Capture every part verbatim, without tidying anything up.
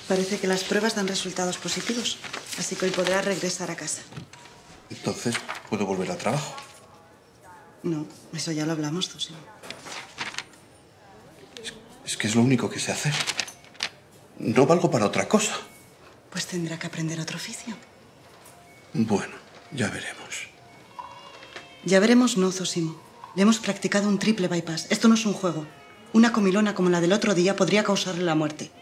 Parece que las pruebas dan resultados positivos, así que hoy podrás regresar a casa. Entonces, ¿puedo volver al trabajo? No, eso ya lo hablamos, Zosimo. Es, es que es lo único que sé hacer. No valgo para otra cosa. Pues tendrá que aprender otro oficio. Bueno, ya veremos. Ya veremos, no, Zosimo. Le hemos practicado un triple bypass. Esto no es un juego. Una comilona como la del otro día podría causarle la muerte.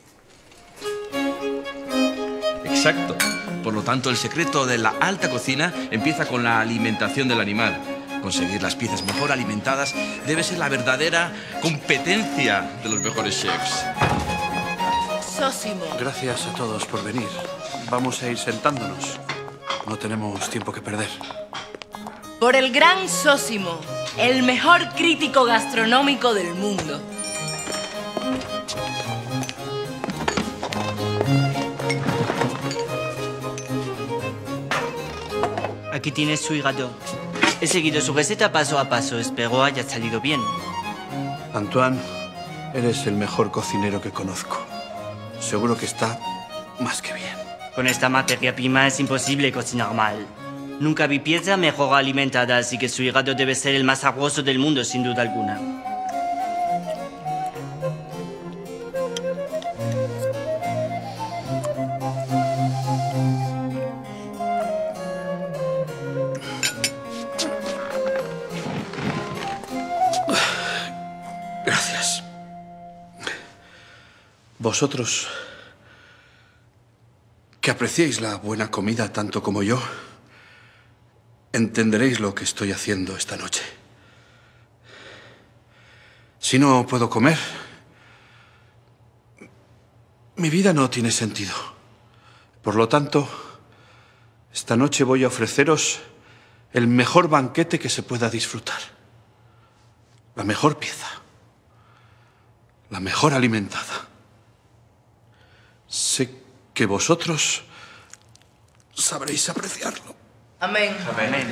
Exacto. Por lo tanto, el secreto de la alta cocina empieza con la alimentación del animal. Conseguir las piezas mejor alimentadas debe ser la verdadera competencia de los mejores chefs. Zosimo. Gracias a todos por venir. Vamos a ir sentándonos. No tenemos tiempo que perder. Por el gran Zosimo, el mejor crítico gastronómico del mundo. Aquí tienes su hígado. He seguido su receta paso a paso. Espero haya salido bien. Antoine, eres el mejor cocinero que conozco. Seguro que está más que bien. Con esta materia prima es imposible cocinar mal. Nunca vi pieza mejor alimentada, así que su hígado debe ser el más sabroso del mundo, sin duda alguna. Gracias. Vosotros, que apreciéis la buena comida tanto como yo, entenderéis lo que estoy haciendo esta noche. Si no puedo comer, mi vida no tiene sentido. Por lo tanto, esta noche voy a ofreceros el mejor banquete que se pueda disfrutar. La mejor pieza. La mejor alimentada. Sé que vosotros sabréis apreciarlo. Amén. Amén.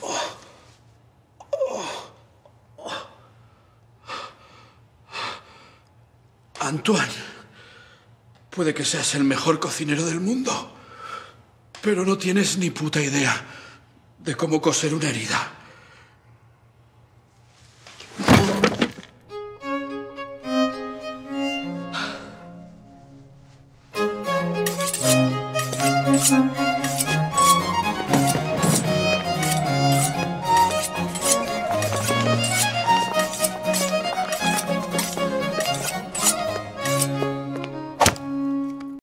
Antoine, puede que seas el mejor cocinero del mundo, pero no tienes ni puta idea de cómo coser una herida. Zosimo.